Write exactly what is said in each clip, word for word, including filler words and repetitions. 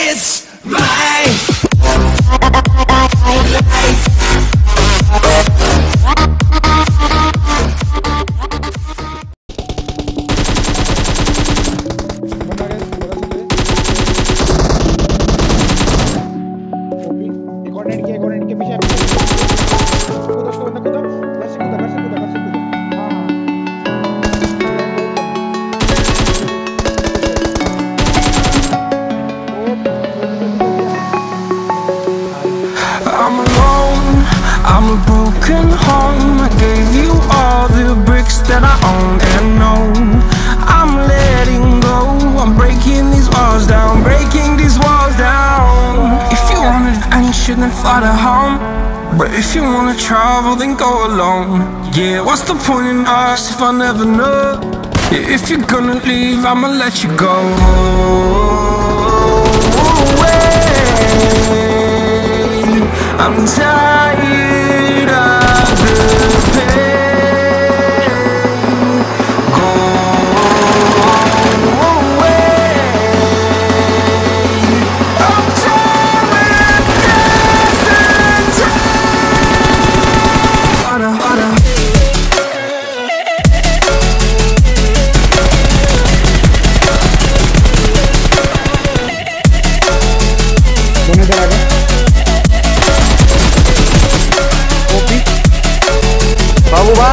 It's my life. I'm alone, I'm a broken home. I gave you all the bricks that I own and know. I'm letting go, I'm breaking these walls down, breaking these walls down. If you want adventure, then fly to home. But if you wanna travel, then go alone. Yeah, what's the point in us if I never know? Yeah, if you're gonna leave, I'ma let you go. I'm tired of the pain. Go away. I'm tired of dancing. Harder, harder. ¿Dónde te la hago? Babu ba?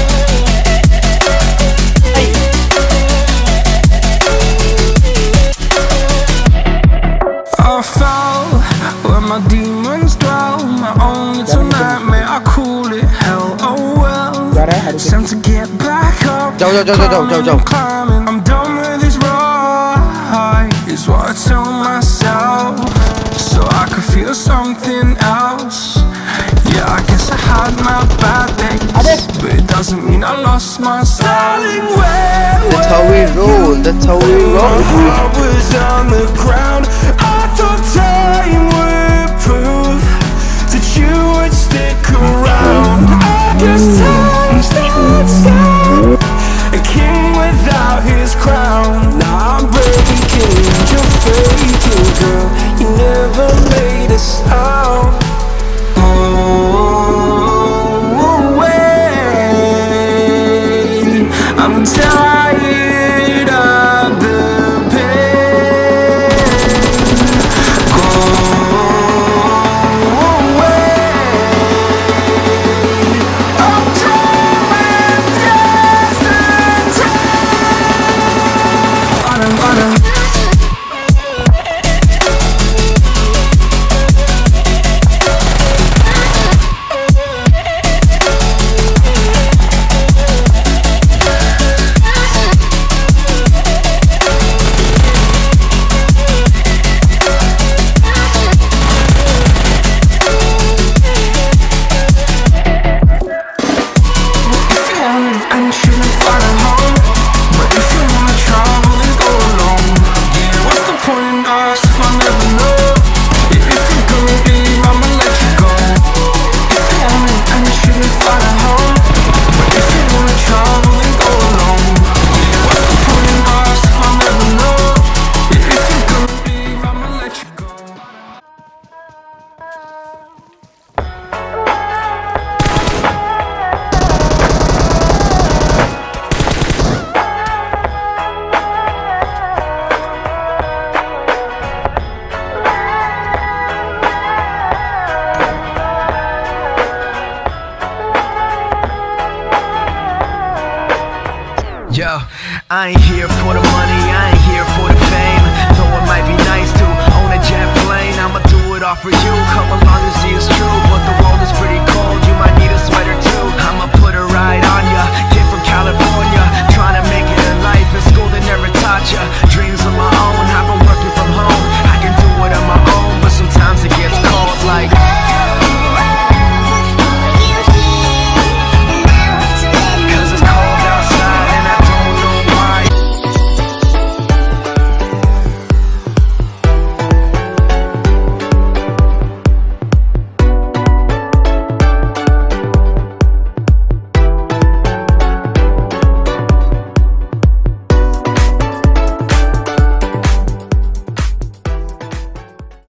I fell where my demons dwell. My own little nightmare, I call it hell. Oh well, it's time to get back up. Jauh, jauh, jauh, jauh, jauh, jauh. Climbing, I'm done with this ride, is what I tell myself, so I could feel something else. Yeah, I guess I had my bad days, but it doesn't mean I lost myself. That's how we roll, that's how we roll. I was on the ground, I thought time would prove that you would stick around. I guess time stands still, a king without his crown. Now I'm breaking, you're faking, girl, you never made a sound. I'm tired of the pain. Go away. I'm tired of dancing. Harder, harder. Yo, I ain't here for the money, I ain't here for the fame. Though it might be nice to own a jet plane, I'ma do it all for you. Come along and see it's true, but the world is pretty cold, you might need a sweater too. I'ma put a ride on ya.